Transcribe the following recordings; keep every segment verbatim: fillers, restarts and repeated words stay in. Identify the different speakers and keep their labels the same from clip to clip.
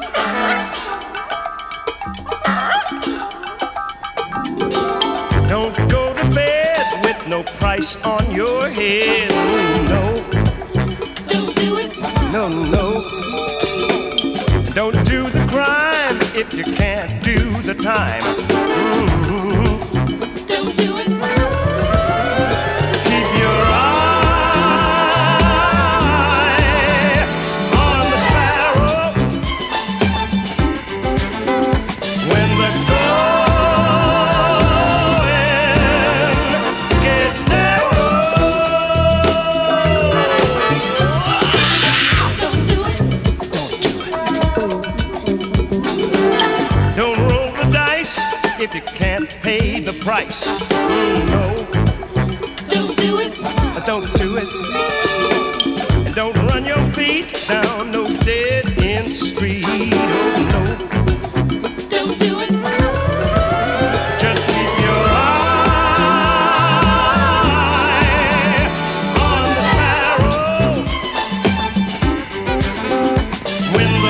Speaker 1: Don't go to bed with no price on your head. No,
Speaker 2: Don't do it.
Speaker 1: no, no. Don't do the crime if you can't do the time. Mm-hmm.
Speaker 2: Don't do it.
Speaker 1: Keep your eye on the sparrow when the going gets narrow.
Speaker 2: Don't do it.
Speaker 1: Don't roll the dice if you can't pay the price. Mm, no,
Speaker 2: Don't do it.
Speaker 1: don't do it. And don't run your feet down no dead end street. Oh no,
Speaker 2: Don't do it.
Speaker 1: just keep your eye on the sparrow when the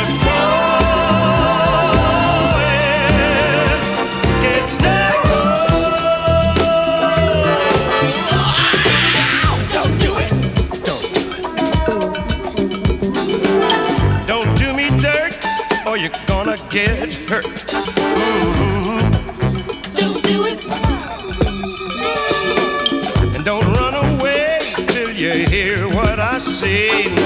Speaker 1: going gets narrow.
Speaker 2: Don't do it.
Speaker 1: Don't do it. Don't do me dirt or you're gonna get hurt. Mhm.
Speaker 2: Don't do it.
Speaker 1: And don't run away till you hear what I say.